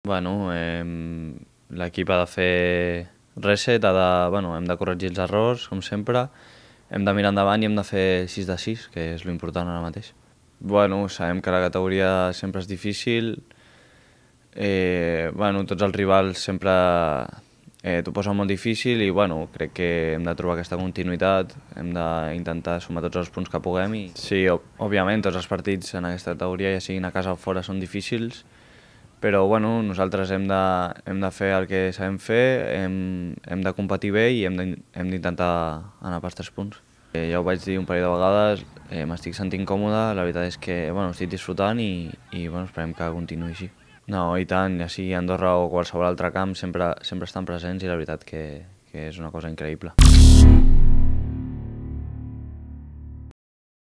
Bueno, l'equip ha de fer reset, hem de corregir els errors, com sempre, hem de mirar endavant i hem de fer 6 de 6, que és l'important ara mateix. Bueno, sabem que la categoria sempre és difícil, tots els rivals sempre t'ho posen molt difícil i crec que hem de trobar aquesta continuïtat, hem d'intentar sumar tots els punts que puguem. Sí, òbviament tots els partits en aquesta categoria, ja siguin a casa o fora, són difícils, però nosaltres hem de fer el que sabem fer, hem de competir bé i hem d'intentar anar pels 3 punts. Ja ho vaig dir un parell de vegades, m'estic sentint còmode, la veritat és que estic disfrutant i esperem que continuï així. No, i tant, ja sigui Andorra o qualsevol altre camp, sempre estan presents i la veritat que és una cosa increïble.